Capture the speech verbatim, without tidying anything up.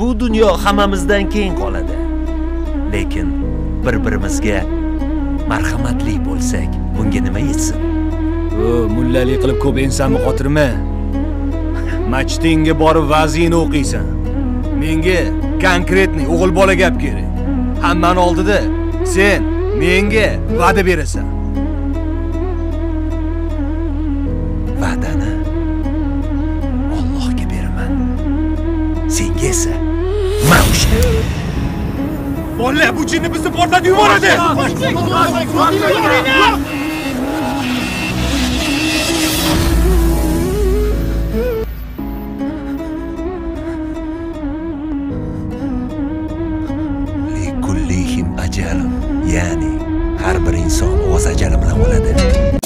Bu dunyo hammamizdan keyin qoladi. Lekin bir-birimizga marhamatli bo'lsak, bunga nima yetsin? O, mullalik qilib ko'p ensamni qotirma. Machtingga borib vaziyni o'qiysan. Menga konkretniy o'g'il bola gap kerak. Hammani oldida sen menga va'da berasan. Va'dani Allohga beraman. Senga esa Mavsha. Bolla, bu jinni bizni portlatib yuboradi. Likullihim ajalun, ya'ni har bir inson o'z ajali bilan o'ladi.